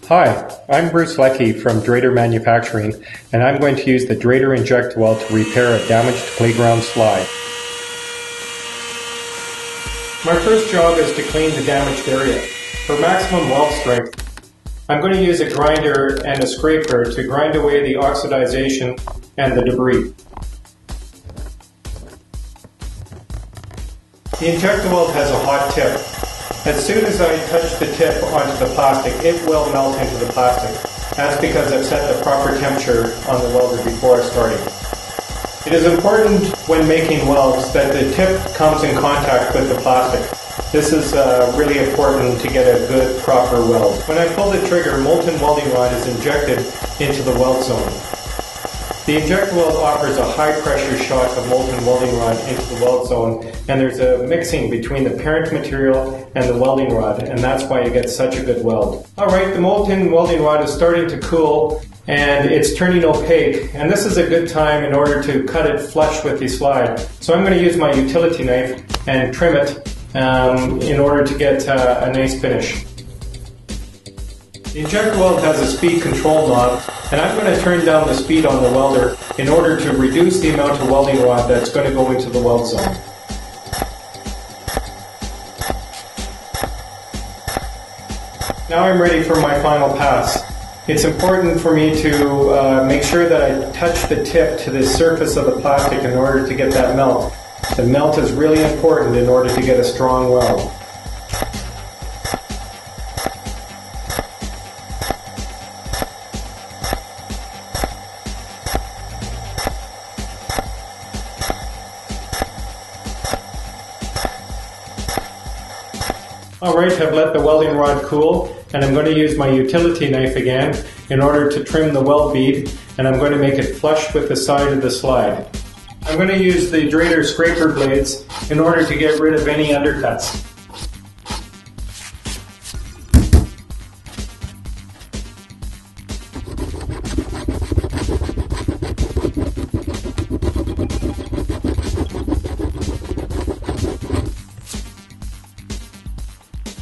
Hi, I'm Bruce Leckie from Drader Manufacturing, and I'm going to use the Drader Inject Weld to repair a damaged playground slide. My first job is to clean the damaged area. For maximum weld strength, I'm going to use a grinder and a scraper to grind away the oxidization and the debris. The Inject Weld has a hot tip. As soon as I touch the tip onto the plastic, it will melt into the plastic. That's because I've set the proper temperature on the welder before starting. It is important when making welds that the tip comes in contact with the plastic. This is really important to get a good, proper weld. When I pull the trigger, molten welding rod is injected into the weld zone. The Inject Weld offers a high pressure shot of molten welding rod into the weld zone, and there's a mixing between the parent material and the welding rod, and that's why you get such a good weld. Alright, the molten welding rod is starting to cool and it's turning opaque, and this is a good time in order to cut it flush with the slide. So I'm going to use my utility knife and trim it in order to get a nice finish. The Inject Weld has a speed control knob, and I'm going to turn down the speed on the welder in order to reduce the amount of welding rod that's going to go into the weld zone. Now I'm ready for my final pass. It's important for me to make sure that I touch the tip to the surface of the plastic in order to get that melt. The melt is really important in order to get a strong weld. Alright, I've let the welding rod cool, and I'm going to use my utility knife again in order to trim the weld bead, and I'm going to make it flush with the side of the slide. I'm going to use the Drader scraper blades in order to get rid of any undercuts.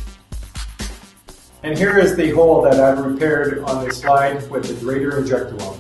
And here is the hole that I've repaired on the slide with the Drader Inject Weld.